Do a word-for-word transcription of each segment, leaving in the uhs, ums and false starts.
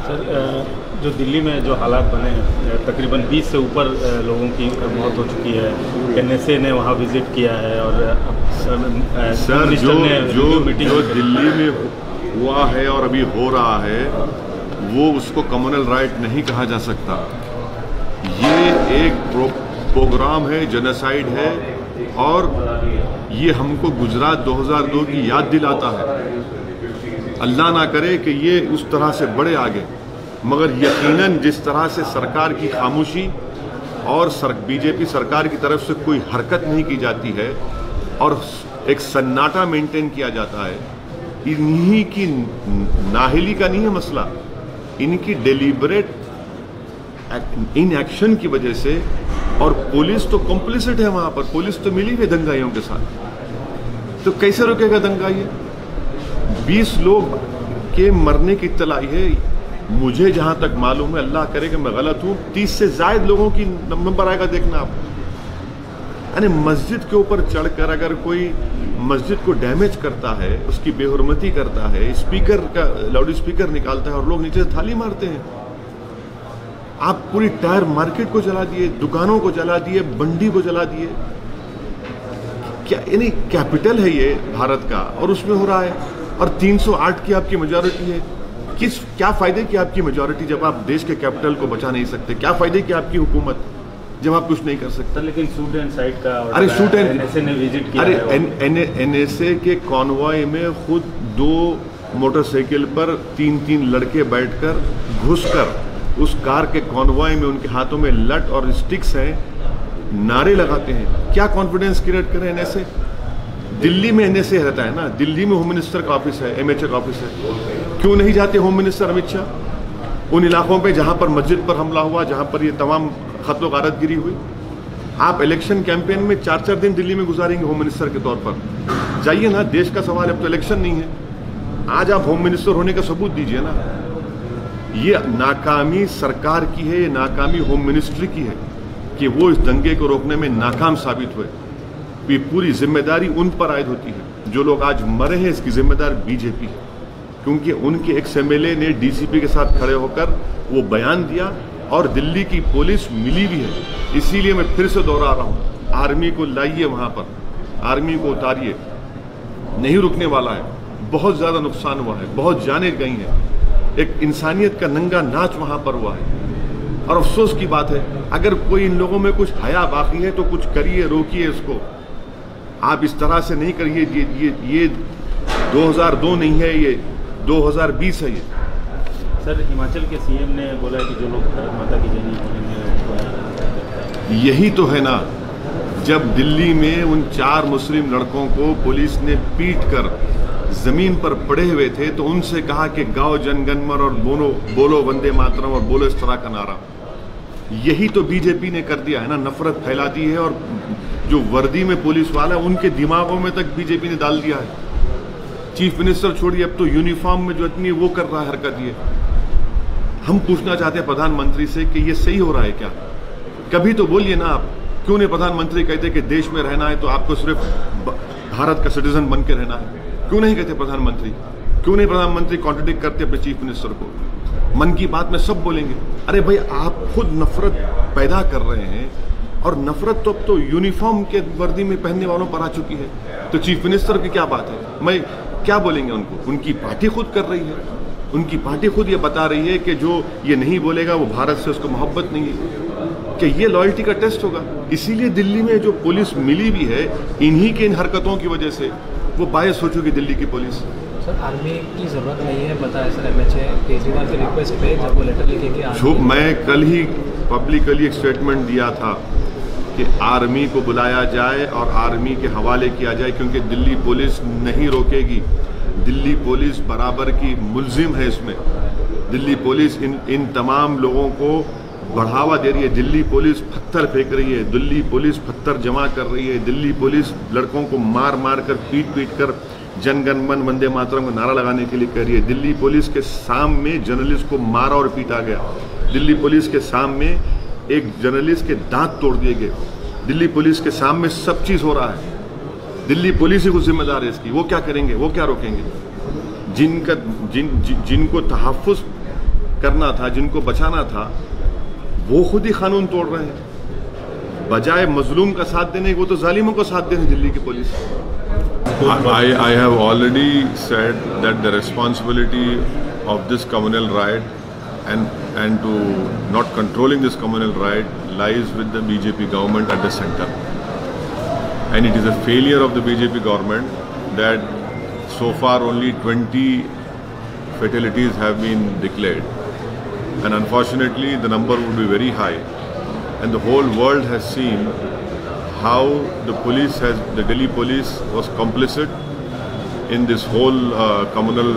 Sir, जो दिल्ली में जो हालात बने हैं, तकरीबन बीस से ऊपर लोगों की मौत हो चुकी है। एनएसए ने वहाँ विजिट किया है और सर जो जो जो दिल्ली में हुआ है और अभी हो रहा है वो उसको कम्युनल राइट नहीं कहा जा सकता। ये एक प्रो, प्रोग्राम है, जेनोसाइड है और ये हमको गुजरात दो हज़ार दो की याद दिलाता है। अल्लाह ना करे कि ये उस तरह से बढ़े आगे, मगर यकीनन जिस तरह से सरकार की खामोशी और सर, बीजेपी सरकार की तरफ से कोई हरकत नहीं की जाती है और एक सन्नाटा मेंटेन किया जाता है, इन्हीं की नाहिली का नहीं है मसला, इनकी डेलिबरेट इन एक्शन की वजह से। और पुलिस तो कॉम्प्लिसिट है वहां पर, पुलिस तो मिली हुई दंगाइयों के साथ, तो कैसे रुकेगा दंगा? ये बीस लोग के मरने की इत्तलाई है। मुझे जहां तक मालूम है, अल्लाह करे कि मैं गलत हूं, तीस से ज्यादा लोगों की नंबर आएगा, देखना आप। यानी मस्जिद के ऊपर चढ़कर अगर कोई मस्जिद को डैमेज करता है, उसकी बेहुरमती करता है, स्पीकर का लाउड स्पीकर निकालता है और लोग नीचे थाली मारते हैं। आप पूरी टायर मार्केट को जला दिए, दुकानों को जला दिए, मंडी को जला दिए। क्या यानी कैपिटल है ये भारत का और उसमें हो रहा है, और तीन सौ आठ की आपकी मेजॉरिटी है। किस क्या फायदे की आपकी मेजॉरिटी जब आप देश के कैपिटल को बचा नहीं सकते? क्या फायदे की आपकी हुकूमत जब आप कुछ नहीं कर सकते? लेकिन शूट एंड साइट का, अरे शूट एंड एनएसए ने विजिट किया। अरे एनएसए के कॉन्वॉय में खुद दो मोटरसाइकिल पर तीन तीन लड़के बैठकर घुसकर उस कार के कॉन्वॉय में, उनके हाथों में लट और स्टिक्स हैं, नारे लगाते हैं। क्या कॉन्फिडेंस क्रिएट करें एनएसए? दिल्ली में एनएसए रहता है ना, दिल्ली में होम मिनिस्टर का ऑफिस है, एमएचए का ऑफिस है। क्यों नहीं जाते होम मिनिस्टर अमित शाह उन इलाकों पे जहां पर मस्जिद पर हमला हुआ, जहां पर ये तमाम खत्म गारत गिरी हुई? आप इलेक्शन कैंपेन में चार चार दिन दिल्ली में गुजारेंगे होम मिनिस्टर के तौर पर? जाइए ना, देश का सवाल, अब तो इलेक्शन नहीं है। आज आप होम मिनिस्टर होने का सबूत दीजिए ना। ये नाकामी सरकार की है, ये नाकामी होम मिनिस्ट्री की है कि वो इस दंगे को रोकने में नाकाम साबित हुए। ये पूरी जिम्मेदारी उन पर आयद होती है। जो लोग आज मरे हैं इसकी जिम्मेदार बीजेपी है, क्योंकि उनके एक्स एमएलए ने डीसीपी के साथ खड़े होकर वो बयान दिया और दिल्ली की पुलिस मिली भी है। इसीलिए मैं फिर से दोहरा रहा हूँ, आर्मी को लाइए वहां पर, आर्मी को उतारिए, नहीं रुकने वाला है। बहुत ज्यादा नुकसान हुआ है, बहुत जाने गई हैं, एक इंसानियत का नंगा नाच वहां पर हुआ है। और अफसोस की बात है, अगर कोई इन लोगों में कुछ हया बाकी है तो कुछ करिए, रोकिए इसको। आप इस तरह से नहीं करिए। ये ये ये दो हज़ार दो नहीं है, ये दो हज़ार बीस है। ये सर, हिमाचल के सीएम ने बोला कि जो लोग भारत माता की जय नहीं बोलेंगे, यही तो है ना। जब दिल्ली में उन चार मुस्लिम लड़कों को पुलिस ने पीट कर जमीन पर पड़े हुए थे तो उनसे कहा कि गाओ जनगणमन और बोलो बोलो वंदे मातरम और बोलो इस तरह का नारा। यही तो बीजेपी ने कर दिया है ना, नफरत फैला दी है। और जो वर्दी में पुलिस वाला, उनके दिमागों में तक बीजेपी ने डाल दिया है। चीफ मिनिस्टर छोड़िए, अब तो यूनिफॉर्म में जो इतनी वो कर रहा है हरकत। ये हम पूछना चाहते हैं प्रधानमंत्री से कि ये सही हो रहा है क्या? कभी तो बोलिए ना आप। क्यों नहीं प्रधानमंत्री कहते कि देश में रहना है तो आपको सिर्फ भारत का सिटीजन बन के रहना है? क्यों नहीं कहते प्रधानमंत्री? क्यों नहीं प्रधानमंत्री कॉन्ट्रडिक्ट करते अपने चीफ मिनिस्टर को? मन की बात में सब बोलेंगे। अरे भाई, आप खुद नफरत पैदा कर रहे हैं और नफरत तो अब तो यूनिफॉर्म के वर्दी में पहनने वालों पर आ चुकी है, तो चीफ मिनिस्टर की क्या बात है? मैं क्या बोलेंगे उनको? उनकी पार्टी खुद कर रही है, उनकी पार्टी खुद ये बता रही है कि जो ये नहीं बोलेगा वो भारत से उसको मोहब्बत नहीं है। कि ये लॉयल्टी का टेस्ट होगा। इसीलिए दिल्ली में जो पुलिस मिली भी है, इन्हीं के इन हरकतों की वजह से वो बायस हो चुकी दिल्ली की पुलिस। सर, आर्मी की जरूरत नहीं है, बताया सर एमएचए केजरीवाल की रिक्वेस्ट पे जब वो लेटर लिखेंगे। जो मैं कल ही पब्लिकली एक स्टेटमेंट दिया था कि आर्मी को बुलाया जाए और आर्मी के हवाले किया जाए, क्योंकि दिल्ली पुलिस नहीं रोकेगी। दिल्ली पुलिस बराबर की मुल्जिम है इसमें। दिल्ली पुलिस इन इन तमाम लोगों को बढ़ावा दे रही है। दिल्ली पुलिस पत्थर फेंक रही है, दिल्ली पुलिस पत्थर जमा कर रही है, दिल्ली पुलिस लड़कों को मार मार कर पीट पीट कर जनगणमन वंदे मातरम का नारा लगाने के लिए कर रही है। दिल्ली पुलिस के सामने जर्नलिस्ट को मारा और पीटा गया। दिल्ली पुलिस के सामने एक जर्नलिस्ट के दांत तोड़ दिए गए। दिल्ली पुलिस के सामने सब चीज हो रहा है। दिल्ली पुलिस ही कुछ जिम्मेदार है इसकी। वो क्या करेंगे? वो क्या रोकेंगे? जिनका जिन, जिन जिनको तहफ़्फ़ुज़ करना था, जिनको बचाना था, वो खुद ही कानून तोड़ रहे हैं। बजाय मजलूम का साथ देने वो तो जालिमों को साथ दे रहे हैं दिल्ली की पुलिस। I, I have already said that the responsibility of this communal riot and and to not controlling this communal riot lies with the B J P government at the center. And it is a failure of the B J P government that so far only twenty fatalities have been declared. And unfortunately the number would be very high. And the whole world has seen how the police has, the Delhi police was complicit in this whole uh, communal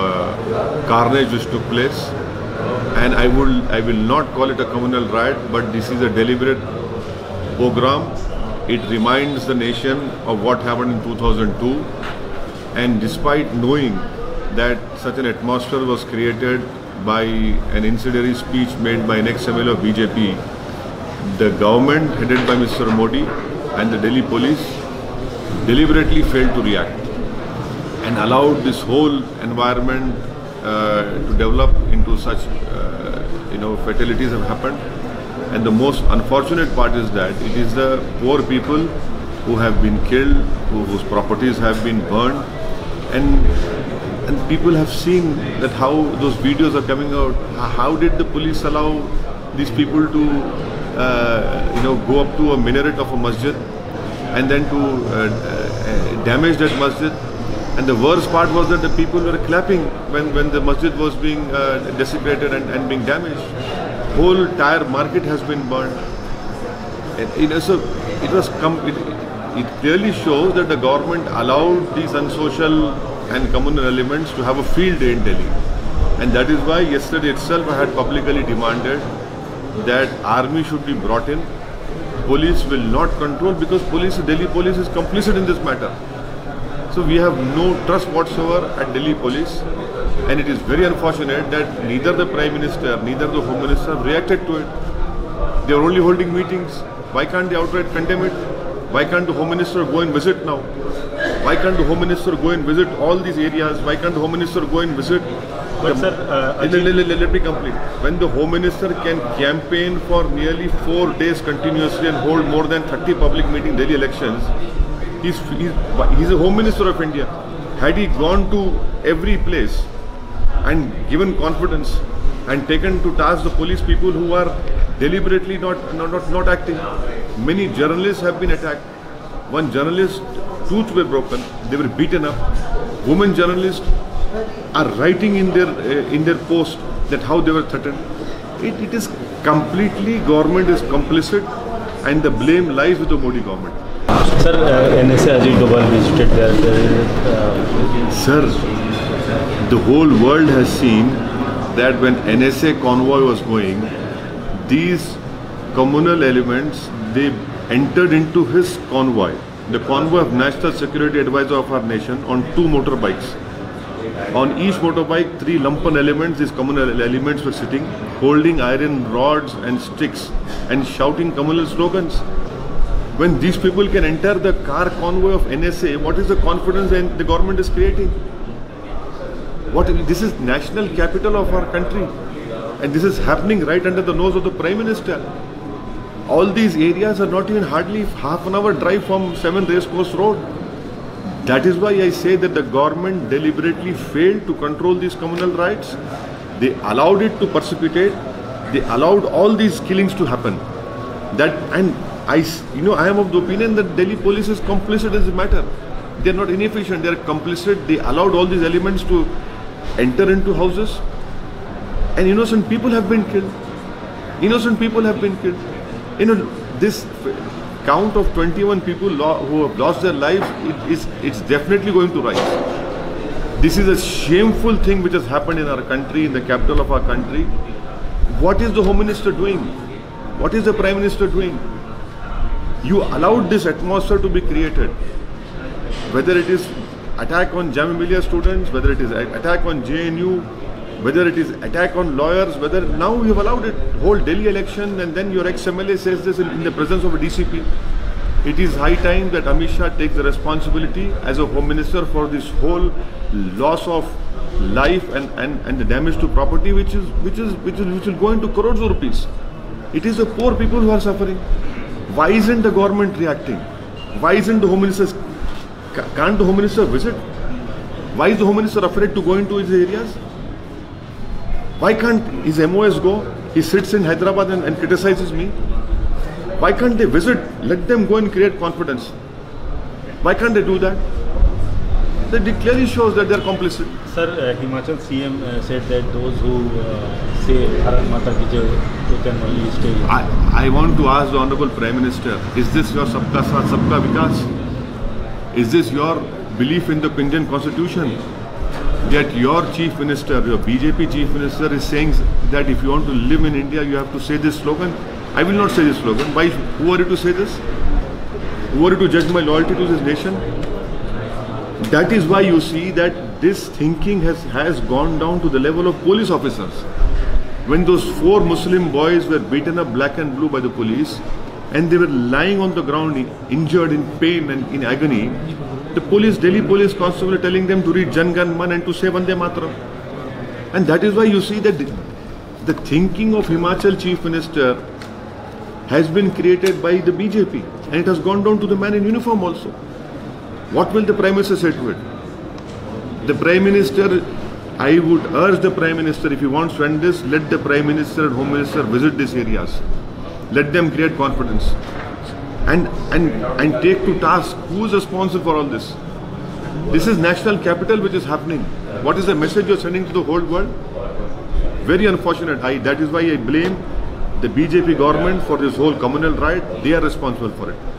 uh, carnage which took place. And I will, I will not call it a communal riot, but this is a deliberate program. It reminds the nation of what happened in two thousand two. And despite knowing that such an atmosphere was created by an incendiary speech made by an ex-M L A of B J P, the government headed by Mister Modi and the Delhi police deliberately failed to react and allowed this whole environment uh, to develop into such, uh, you know, fatalities have happened. And the most unfortunate part is that it is the poor people who have been killed, who, whose properties have been burned, and and people have seen that how those videos are coming out. How did the police allow these people to uh, you know, go up to a minaret of a masjid and then to uh, uh, damage that masjid? And the worst part was that the people were clapping when, when the masjid was being uh, desecrated and, and being damaged. Whole entire market has been burned. And, you know, so it was com it, it clearly shows that the government allowed these unsocial and communal elements to have a field day in Delhi. And that is why yesterday itself I had publicly demanded that army should be brought in. Police will not control because police, Delhi police is complicit in this matter. So we have no trust whatsoever at Delhi police, and it is very unfortunate that neither the Prime Minister, neither the Home Minister have reacted to it. They are only holding meetings. Why can't they outright condemn it? Why can't the Home Minister go and visit now? Why can't the Home Minister go and visit all these areas? Why can't the Home Minister go and visit? But the, sir, uh, let, let, let, let me complete. When the Home Minister can campaign for nearly four days continuously and hold more than thirty public meetings, Delhi elections, he's, he's, he's a Home Minister of India. Had he gone to every place and given confidence and taken to task the police people who are deliberately not, not, not, not acting, many journalists have been attacked. One journalist, tooth were broken, they were beaten up. Women journalists are writing in their uh, in their post that how they were threatened. It, it is completely, government is complicit and the blame lies with the Modi government. Sir, uh, N S A Asaduddin visited there. Uh, Sir, the whole world has seen that when N S A convoy was going, these communal elements, they entered into his convoy, the convoy of National Security Advisor of our nation, on two motorbikes. On each motorbike, three lumpen elements, these communal elements were sitting, holding iron rods and sticks and shouting communal slogans. When these people can enter the car convoy of N S A, what is the confidence that the government is creating? What, this is national capital of our country, and this is happening right under the nose of the Prime Minister. All these areas are not even hardly half an hour drive from seven Racecourse Road. That is why I say that the government deliberately failed to control these communal riots. They allowed it to precipitate. They allowed all these killings to happen. That, and I, you know, I am of the opinion that Delhi police is complicit in this matter. They are not inefficient. They are complicit. They allowed all these elements to enter into houses, and innocent people have been killed. Innocent people have been killed. You know, this count of twenty-one people who have lost their lives, it is, it's definitely going to rise. This is a shameful thing which has happened in our country, in the capital of our country. What is the Home Minister doing? What is the Prime Minister doing? You allowed this atmosphere to be created. Whether it is attack on Jamia Millia students, whether it is attack on J N U, whether it is attack on lawyers, whether now you have allowed it, whole Delhi election, and then your ex-M L A says this in, in the presence of a D C P. It is high time that Amit Shah takes the responsibility as a Home Minister for this whole loss of life and, and, and the damage to property which is which is which is which will go into crores of rupees. It is the poor people who are suffering. Why isn't the government reacting? Why isn't the Home Minister, can't the Home Minister visit? Why is the Home Minister afraid to go into his areas? Why can't his M O S go? He sits in Hyderabad and, and criticizes me. Why can't they visit? Let them go and create confidence. Why can't they do that? That it clearly shows that they are complicit. Sir, uh, Himachal C M uh, said that those who uh, say Bharat Mata Ki Jai, they can only stay. I, I want to ask the Honorable Prime Minister, is this your Sabka Saath, Sabka Vikas? Is this your belief in the Indian Constitution? That your Chief Minister, your B J P Chief Minister is saying that if you want to live in India, you have to say this slogan. I will not say this slogan. Why? Who are you to say this? Who are you to judge my loyalty to this nation? That is why you see that this thinking has, has gone down to the level of police officers. When those four Muslim boys were beaten up black and blue by the police and they were lying on the ground injured, in pain and in agony, the police, Delhi police constable were telling them to read Jan Gan Man and to say Vande Mataram. And that is why you see that the, the thinking of Himachal Chief Minister has been created by the B J P and it has gone down to the man in uniform also. What will the Prime Minister say to it? The Prime Minister, I would urge the Prime Minister, if he wants to end this, let the Prime Minister and Home Minister visit these areas. Let them create confidence. And, and, and take to task who is responsible for all this. This is national capital which is happening. What is the message you are sending to the whole world? Very unfortunate. I, that is why I blame the B J P government for this whole communal riot. They are responsible for it.